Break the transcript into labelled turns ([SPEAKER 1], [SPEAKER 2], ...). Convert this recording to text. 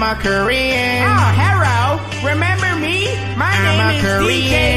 [SPEAKER 1] I'm a Korean.
[SPEAKER 2] Oh, hello. Remember me? My name is
[SPEAKER 1] Korean.
[SPEAKER 2] DJ